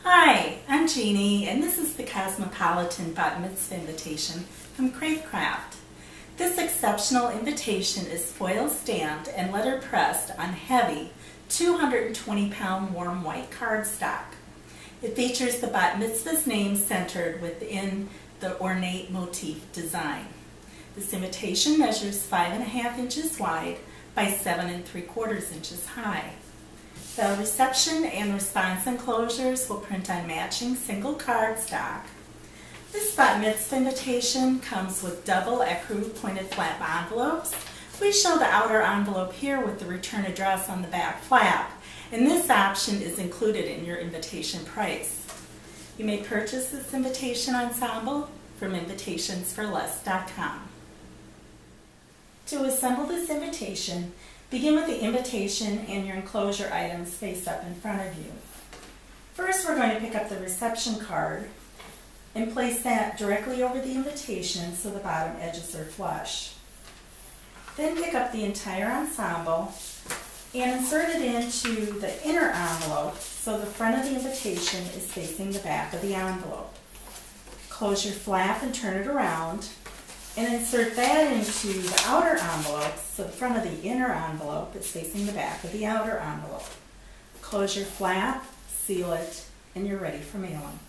Hi, I'm Jeannie, and this is the Cosmopolitan Bat Mitzvah invitation from Crave Craft. This exceptional invitation is foil stamped and letter pressed on heavy 220-pound warm white cardstock. It features the Bat Mitzvah's name centered within the ornate motif design. This invitation measures 5.5 inches wide by 7 3/4 inches high. The reception and response enclosures will print on matching single cardstock. This Bat Mitzvah invitation comes with double ecru pointed flap envelopes. We show the outer envelope here with the return address on the back flap, and this option is included in your invitation price. You may purchase this invitation ensemble from invitationsforless.com. To assemble this invitation, begin with the invitation and your enclosure items face up in front of you. First, we're going to pick up the reception card and place that directly over the invitation so the bottom edges are flush. Then pick up the entire ensemble and insert it into the inner envelope so the front of the invitation is facing the back of the envelope. Close your flap and turn it around, and insert that into the outer envelope so the front of the inner envelope is facing the back of the outer envelope. Close your flap, seal it, and you're ready for mailing.